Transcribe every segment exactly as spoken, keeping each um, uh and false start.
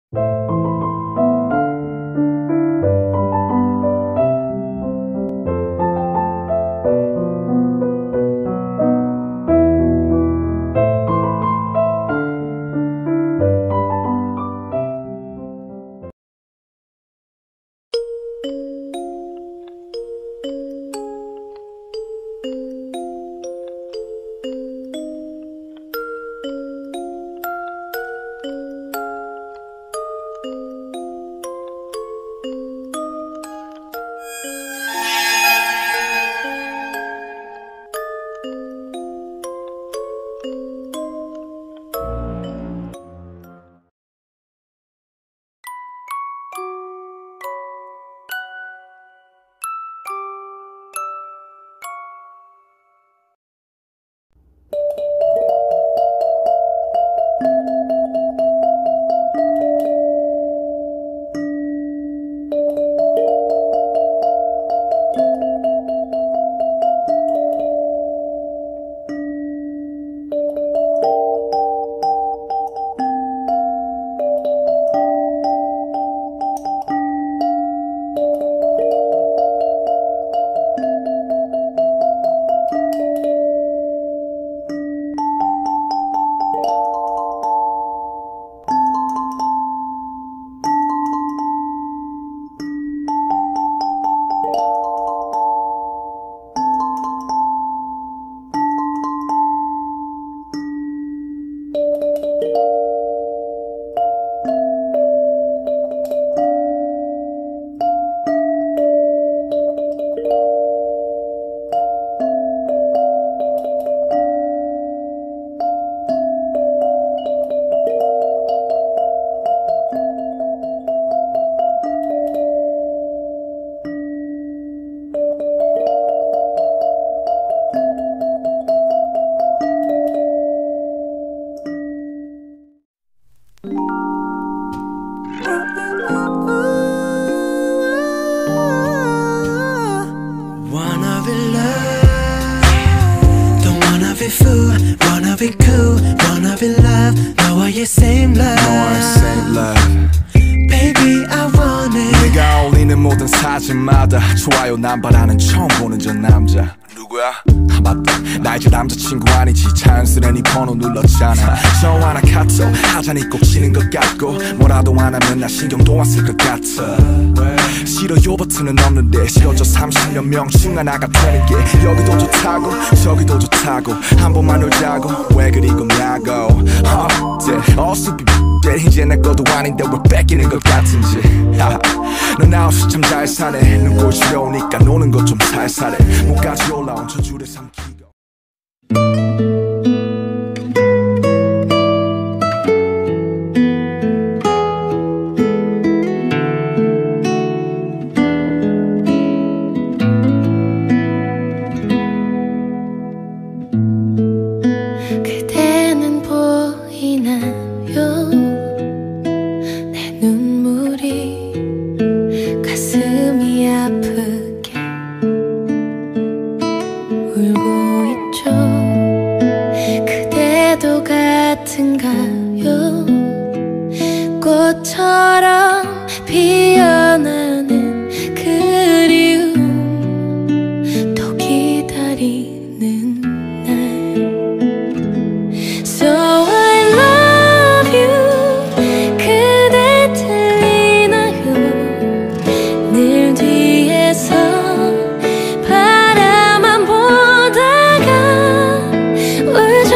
사진마다 좋아요 남바라는 처음 보는 저 남자 누구야? 아 맞다 나 이제 남자친구 아니지 자연스레 네 번호 눌렀잖아 전화나 카톡 하자니 꼭 치는 것 같고 뭐라도 안 하면 나 신경도 안 쓸 것 같아 싫어요 버튼은 없는데 싫어져 삼십 년 명칭 하나가 되는 게 여기도 좋다고 저기도 좋다고 한 번만 놀자고 왜 그리 겁냐고 어때 어수비 이제 내 것도 아닌데 왜 뺏기는 것 같은지 넌 나 없이 참 잘 사네 눈꽃이 오니까 노는 것 좀 살살해 목까지 올라온 저줄에 삼키고 그대는 보이나요 내 눈물이 가슴이 아프게 울고 있죠 그대도 같은가요 꽃처럼 피어나는 그리움 또 기다리는 날 So I love you 그대 들리나요 늘 뒤에서 바라만 보다가 울죠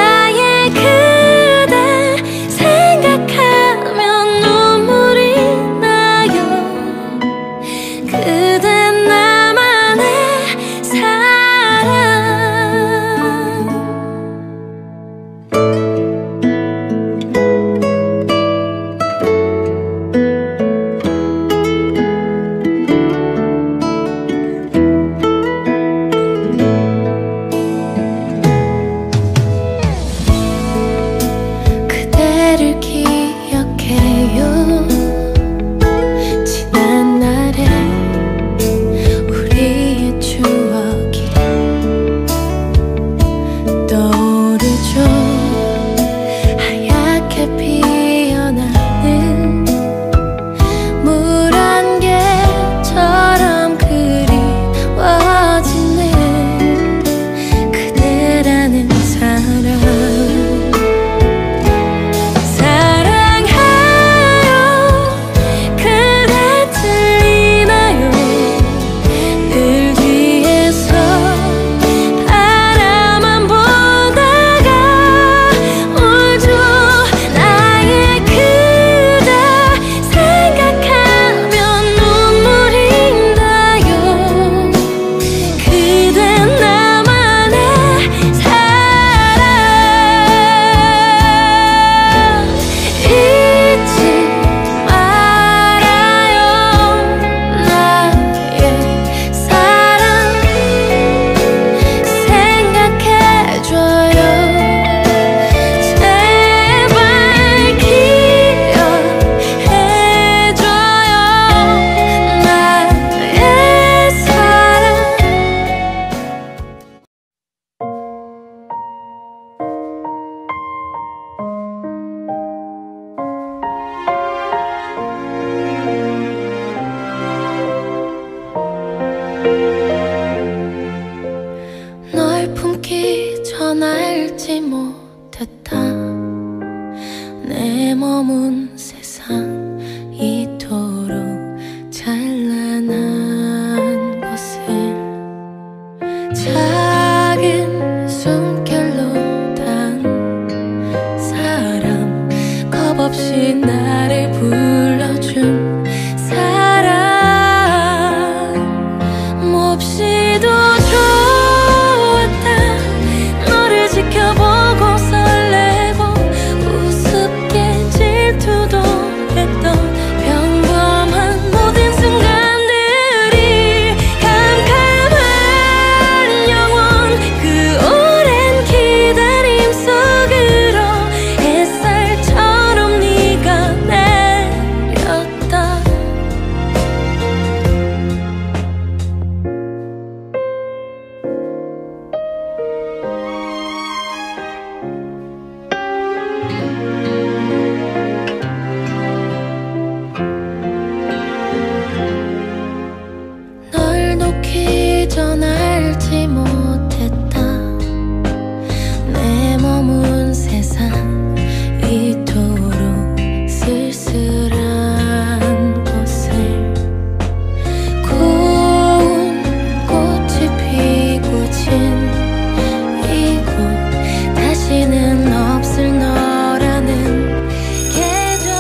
나의 그대 생각하면 눈물이 알지 못했다. 내 머문 세상 이토록 찬란한 것을 작은 숨결로 단 사람, 겁없이 나를 불러준 사람, 몹시도 좋았다. 너를 지켜보고 설레고 우습게 질투도 했던 평범한 모든 순간들이 캄캄한 영원, 그 오랜 기다림 속으로 햇살처럼 네가 내렸다. 널 놓기 전 알지 못했다. 내 머문 세상 이토록 쓸쓸한 곳을 고운 꽃이 피고 진 이곳, 다시는 없을 너라는 계절.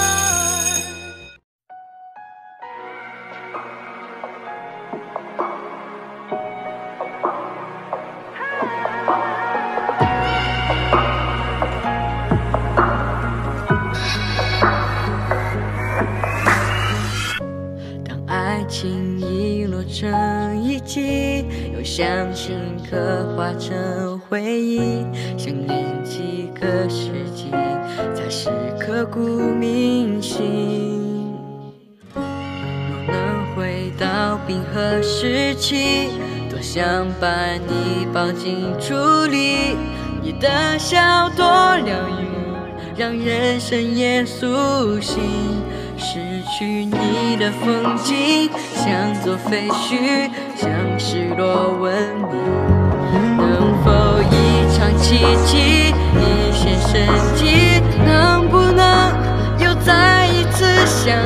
当爱情遗落成遗迹，又相信刻画成回忆，想念几个世纪，才是刻骨铭心。若能回到冰河时期，多想把你抱进处里，你的笑多疗愈，让人生也苏醒。失去你的风景，像座废墟，像失落文明。能否一场奇迹，一线生机？能不能又再一次相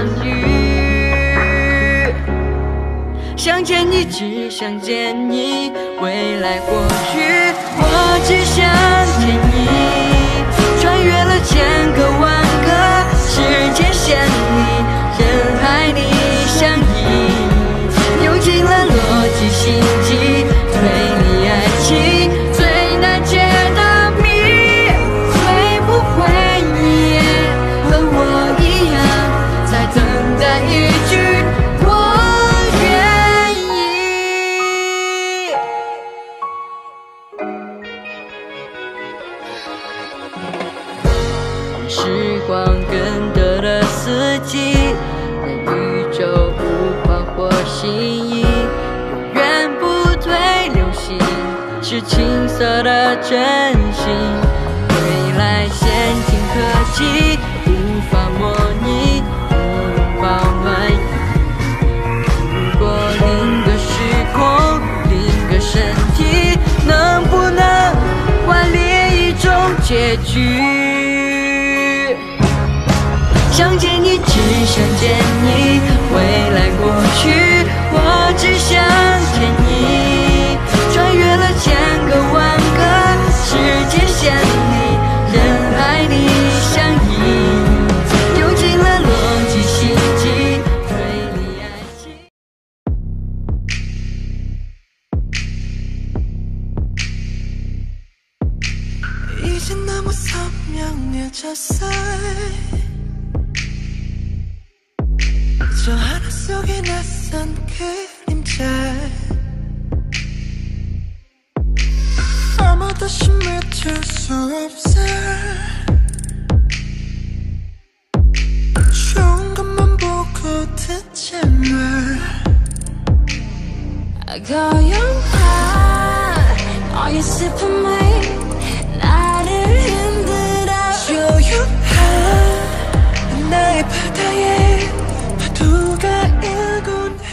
遇？想见你，只想见你，未来过去，我只想见你。穿越了千个万个世界线里，人海里相依，用尽了逻辑心机，推理爱情最难解的谜。会不会你也和我一样，在等待一句我愿意？时光跟得了四季，让宇宙无法或心意，永远不退流行，是青涩的真心。未来先进科技无法模拟，不拥抱暖意。如果另个时空，另个身体，能不能换另一种结局？想见你，只想见你，未来过去，我只想见你。穿越了千个万个世界线里，人海里相依，用尽了逻辑心机，推理爱情。 이젠 너무 선명해졌어. 저 하늘 속에 낯선 그림자, 아무도 맺힐 수 없어. 좋은 것만 보고 듣지 마. 고요한 너의 슬픔이 나를 흔들어. 조용한 나의 바다에 파도가 일곤 해.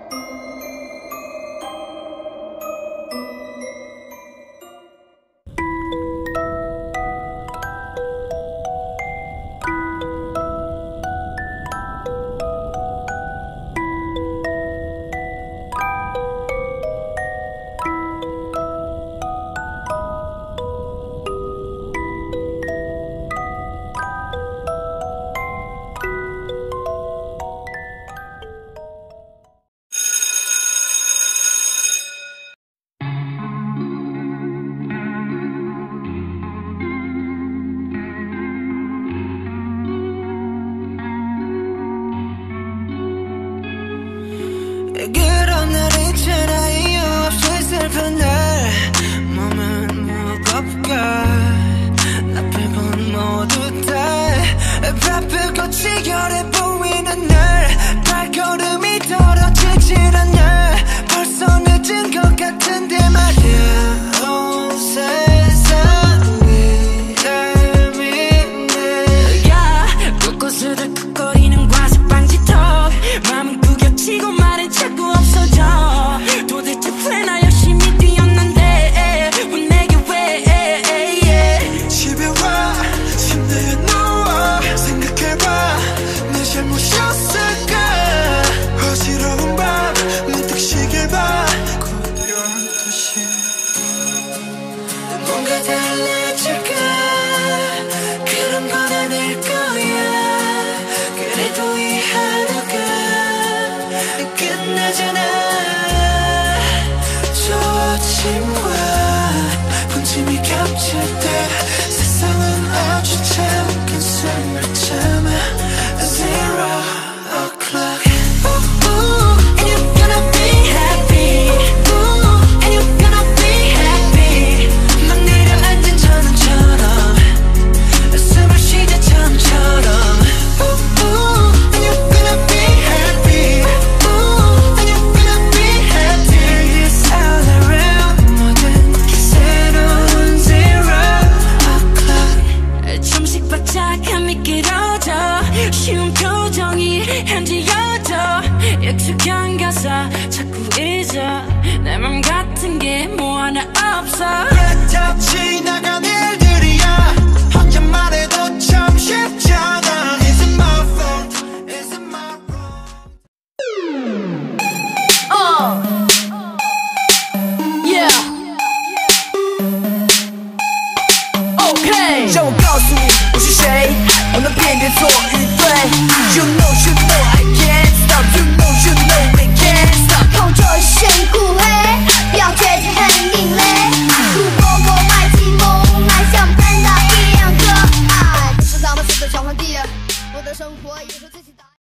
그런 날 있잖아 이유 없이 슬픈 날 몸은 무겁고 나쁠 모두 다 바쁠 꽃이 결해 보이는 날 발걸음이 떨어지질 않아 벌써 늦은 것 같은데 말야 온 세상이 날 믿네 야 곳곳을 덜컥거리는 과습방지턱 마음은 구겨치고 말은 자꾸 없어져 도대체 왜 나 열심히 뛰었는데 왜 내게 왜 집에 와 침대에 누워 생각해봐 내 잘못이었을까 어지러운 밤 문득 시계를 봐 곧 열두 시 뭔가 달라질까 그런 건 아닐 거야 그래도 이 하루가 끝나잖아 저 아침과 분침이 겹칠 때 세상은 아주 잠깐 숨을 참아 Zero o'clock Ooh, ooh, and you're gonna be happy Ooh, and you're gonna be happy 막 내려앉은 전원처럼 숨을 쉬자 처음처럼 Ooh, ooh, and you're gonna be happy Ooh, and you're gonna be happy It's all around 모든 게 새로운 Zero o'clock 좀씩 바짝함이 길어져 쉬운 표정이 현지여져 익숙한 가사 자꾸 잊어 내 맘 같은 게 뭐 하나 없어 다 지나간 일들이야 혼자만 해도 참 쉽잖아 Is it my fault? Is it my wrong? Oh Yeah Okay 让我告诉你我是谁，我能辨别错与对。You know